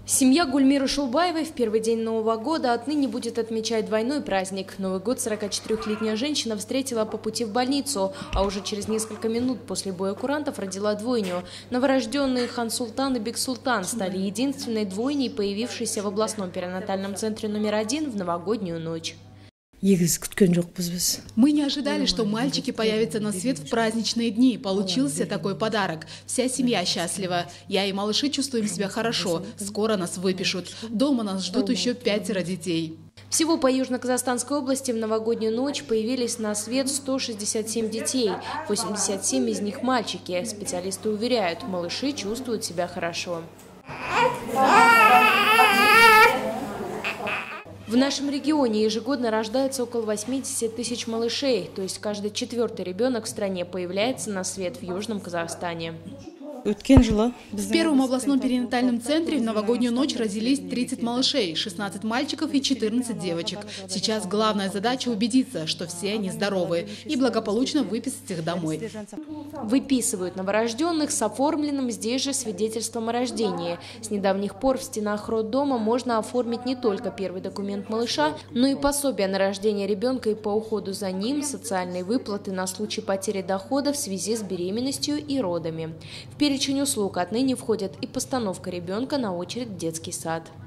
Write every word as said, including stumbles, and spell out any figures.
Семья Гульмиры Шулбаевой в первый день Нового года отныне будет отмечать двойной праздник. Новый год сорокачетырёхлетняя женщина встретила по пути в больницу, а уже через несколько минут после боя курантов родила двойню. Новорожденные Хансултан и Бексултан стали единственной двойней, появившейся в областном перинатальном центре номер один в новогоднюю ночь. Мы не ожидали, что мальчики появятся на свет в праздничные дни. Получился такой подарок. Вся семья счастлива. Я и малыши чувствуем себя хорошо. Скоро нас выпишут. Дома нас ждут еще пятеро детей. Всего по Южно-Казахстанской области в новогоднюю ночь появились на свет сто шестьдесят семь детей. восемьдесят семь из них мальчики. Специалисты уверяют, малыши чувствуют себя хорошо. В нашем регионе ежегодно рождается около восьмидесяти тысяч малышей, то есть каждый четвертый ребенок в стране появляется на свет в Южном Казахстане. В первом областном перинатальном центре в новогоднюю ночь родились тридцать малышей, шестнадцать мальчиков и четырнадцать девочек. Сейчас главная задача убедиться, что все они здоровы, и благополучно выписать их домой. Выписывают новорожденных с оформленным здесь же свидетельством о рождении. С недавних пор в стенах роддома можно оформить не только первый документ малыша, но и пособие на рождение ребенка и по уходу за ним, социальные выплаты на случай потери дохода в связи с беременностью и родами. В перечень услуг отныне входит и постановка ребенка на очередь в детский сад.